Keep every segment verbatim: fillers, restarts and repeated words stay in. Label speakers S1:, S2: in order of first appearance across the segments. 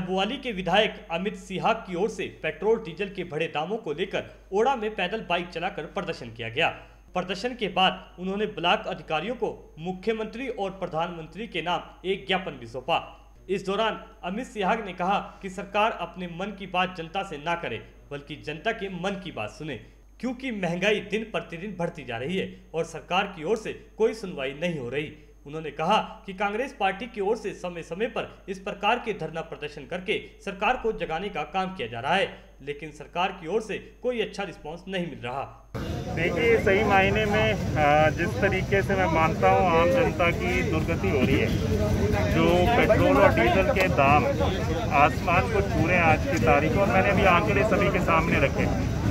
S1: डबवाली के विधायक अमित सिहाग की ओर से पेट्रोल डीजल के बढ़े दामों को लेकर ओड़ा में पैदल बाइक चलाकर प्रदर्शन किया गया। प्रदर्शन के बाद उन्होंने ब्लॉक अधिकारियों को मुख्यमंत्री और प्रधानमंत्री के नाम एक ज्ञापन भी सौंपा। इस दौरान अमित सिहाग ने कहा कि सरकार अपने मन की बात जनता से ना करे, बल्कि जनता के मन की बात सुने, क्योंकि महंगाई दिन प्रतिदिन बढ़ती जा रही है और सरकार की ओर से कोई सुनवाई नहीं हो रही। उन्होंने कहा कि कांग्रेस पार्टी की ओर से समय समय पर इस प्रकार के धरना प्रदर्शन करके सरकार को जगाने का काम किया जा रहा है, लेकिन सरकार की ओर से कोई अच्छा रिस्पांस नहीं मिल रहा।
S2: देखिए, सही मायने में जिस तरीके से मैं मानता हूँ आम जनता की दुर्गति हो रही है, जो पेट्रोल और डीजल के दाम आसमान को छू रहे हैं आज की तारीख, और मैंने भी आंकड़े सभी के सामने रखे।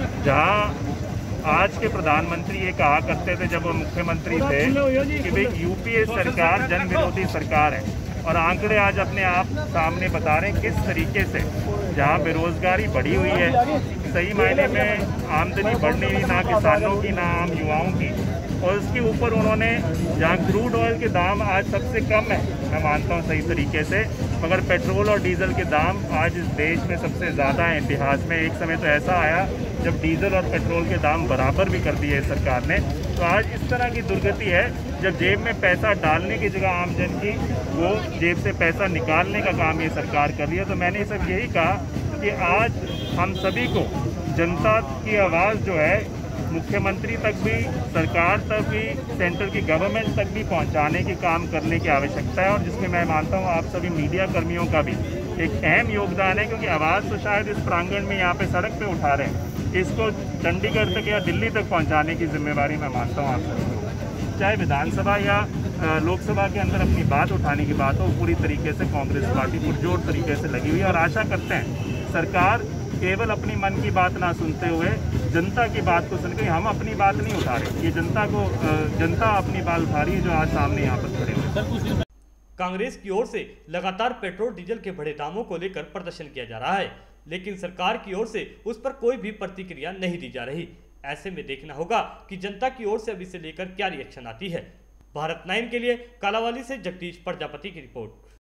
S2: जहाँ आज के प्रधानमंत्री ये कहा करते थे जब वो मुख्यमंत्री थे कि भाई यूपीए सरकार जन विरोधी सरकार है, और आंकड़े आज अपने आप सामने बता रहे हैं किस तरीके से जहां बेरोजगारी बढ़ी हुई है, सही मायने में आमदनी बढ़ नहीं, ना किसानों की ना आम युवाओं की, और उसके ऊपर उन्होंने जहाँ क्रूड ऑयल के दाम आज सबसे कम है, मैं मानता हूँ सही तरीके से, मगर पेट्रोल और डीजल के दाम आज इस देश में सबसे ज़्यादा है। इतिहास में एक समय तो ऐसा आया जब डीजल और पेट्रोल के दाम बराबर भी कर दिए सरकार ने। तो आज इस तरह की दुर्गति है जब जेब में पैसा डालने की जगह आमजन की वो जेब से पैसा निकालने का काम ये सरकार कर रही है। तो मैंने सब यही कहा कि आज हम सभी को जनता की आवाज़ जो है मुख्यमंत्री तक भी, सरकार तक भी, सेंटर की गवर्नमेंट तक भी पहुंचाने के काम करने की आवश्यकता है, और जिसमें मैं मानता हूं आप सभी मीडिया कर्मियों का भी एक अहम योगदान है, क्योंकि आवाज़ तो शायद इस प्रांगण में यहाँ पे सड़क पे उठा रहे हैं, इसको चंडीगढ़ तक या दिल्ली तक पहुँचाने की जिम्मेवारी मैं मानता हूँ आप सभी को। चाहे विधानसभा या लोकसभा के अंदर अपनी बात उठाने की बात हो, पूरी तरीके से कांग्रेस पार्टी पुरजोर तरीके से लगी हुई है, और आशा करते हैं सरकार केवल अपनी मन की बात ना सुनते हुए जनता की बात को सुनकर, हम अपनी बात नहीं उठा रहे, ये जनता को जनता अपनी बात उठा रही है जो आज सामने यहाँ पर खड़े हुए।
S1: कांग्रेस की ओर से लगातार पेट्रोल डीजल के बढ़े दामों को लेकर प्रदर्शन किया जा रहा है, लेकिन सरकार की ओर से उस पर कोई भी प्रतिक्रिया नहीं दी जा रही। ऐसे में देखना होगा कि जनता की ओर से अब इसे लेकर क्या रिएक्शन आती है। भारत नाइन के लिए कालावाली से जगदीश प्रजापति की रिपोर्ट।